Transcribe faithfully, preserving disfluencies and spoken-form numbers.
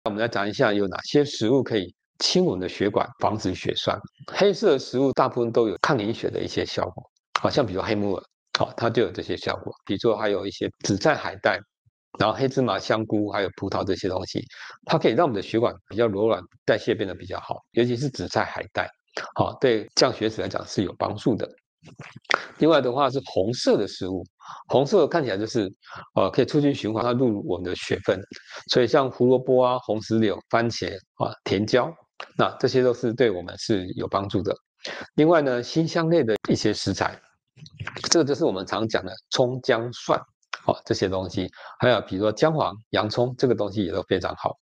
我们来讲一下有哪些食物可以清我们的血管，防止血栓。黑色的食物大部分都有抗凝血的一些效果，好像比如黑木耳，好，它就有这些效果。比如说还有一些紫菜、海带，然后黑芝麻、香菇，还有葡萄这些东西，它可以让我们的血管比较柔软，代谢变得比较好。尤其是紫菜、海带，好，对降血脂来讲是有帮助的。另外的话是红色的食物，红色看起来就是呃可以促进循环，它入我们的血分，所以像胡萝卜啊、红石榴、番茄啊、甜椒，那这些都是对我们是有帮助的。另外呢，辛香类的一些食材，这个就是我们常讲的葱、姜、蒜，好、这些东西，还有比如说姜黄、洋葱，这个东西也都非常好。